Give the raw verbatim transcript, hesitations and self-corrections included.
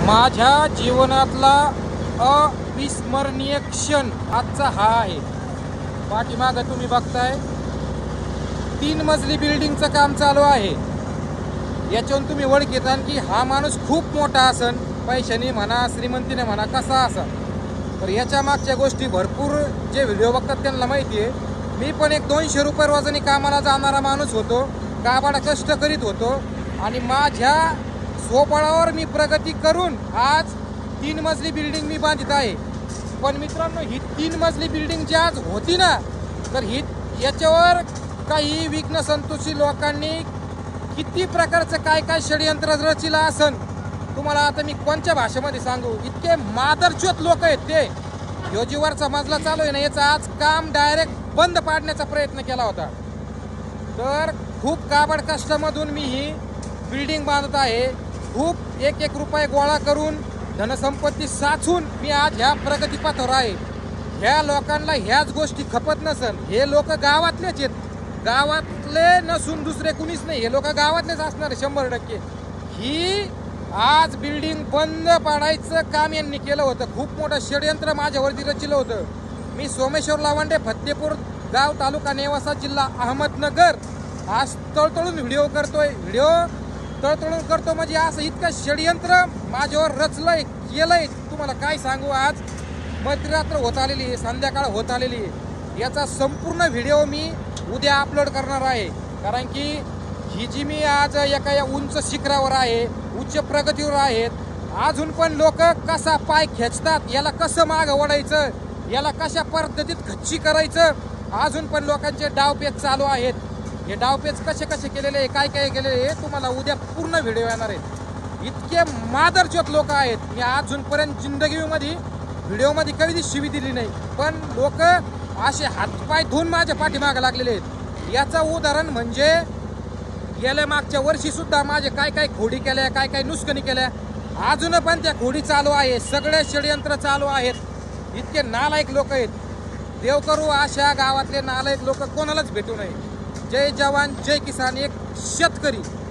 माझ्या जीवनातला अविस्मरणीय क्षण आजचा हा आहे। पाठीमागं तुम्ही बघताय तीन मजली बिल्डिंगचं काम चालू आहे। याच्यावरून तुम्ही ओळख घेता की हा माणूस खूप मोठा असन, पैशाने म्हणा श्रीमंतीने म्हणा कसा असा। तर याच्या मागच्या गोष्टी भरपूर जे व्हिडिओ बघतात त्यांना माहिती आहे। मी पण एक दोनशे रुपये रोजाने कामाला जाणारा माणूस होतो, काबाड कष्ट करीत होतो आणि माझ्या स्वबळावर मी प्रगती करून आज तीन मजली बिल्डिंग मी बांधत आहे। पण मित्रांनो, ही तीन मजली बिल्डिंग जी आज होती ना, तर ही याच्यावर काही विघ्न संतोषी लोकांनी किती प्रकारचं काय काय षडयंत्र रचिला असन तुम्हाला आता मी कोणत्या भाषेमध्ये सांगू। इतके मादरचोत लोक आहेत ते। ह्यो जी वरचा मजला चालू आहे ना, याचं आज काम डायरेक्ट बंद पाडण्याचा प्रयत्न केला होता। तर खूप काबड कष्टामधून मी ही बिल्डिंग बांधत आहे। खूप एक एक रुपये गोळा करून धनसंपत्ती साचून मी आज ह्या प्रगतीपथावर आहे। ह्या लोकांना ह्याच गोष्टी खपत नसन। हे लोक गावातलेच आहेत, गावातले नसून दुसरे कुणीच नाही। हे लोक गावातलेच असणार शंभर टक्के। ही आज बिल्डिंग बंद पाडायचं काम यांनी केलं होतं। खूप मोठं षडयंत्र माझ्यावरती रचिलं होतं। मी सोमेश्वर लावंडे, फत्तेपूर गाव, तालुका नेवासा, जिल्हा अहमदनगर आज तळतळून व्हिडिओ करतोय। व्हिडिओ तळतळून करतो म्हणजे असं इतकं षडयंत्र माझ्यावर रचलंय केलंय तुम्हाला काय सांगू। आज मध्यरात्र होत आलेली आहे, संध्याकाळ होत आलेली आहे। याचा संपूर्ण व्हिडिओ मी उद्या अपलोड करणार आहे। कारण की ही जी मी आज एका या उंच शिखरावर आहे, उच्च प्रगतीवर आहेत, अजून पण लोक कसा पाय खेचतात, याला कसं मागं ओढायचं, याला कशा पद्धतीत खच्ची करायचं, अजून पण लोकांचे डावपेच चालू आहेत। हे डावपेच कसे कसे केलेले आहे, काय काय केलेले आहे, तुम्हाला उद्या पूर्ण व्हिडिओ येणार आहेत। इतके मादरचोत लोक आहेत। मी अजूनपर्यंत जिंदगीमध्ये व्हिडिओमध्ये कधी शिवी दिली नाही, पण लोक असे हातपाय धुवून माझ्या पाठीमागे लागलेले आहेत। याचं उदाहरण म्हणजे गेल्या मागच्या वर्षी सुद्धा माझे काय काय खोडी केल्या, काय काय नुस्खनी केल्या, अजून पण त्या खोडी चालू आहे। सगळे षडयंत्र चालू आहेत। इतके नालायक लोक आहेत। देव करू अशा गावातले नालायक लोक कोणालाच भेटू नये। जय जवान जय किसान, एक शेतकरी।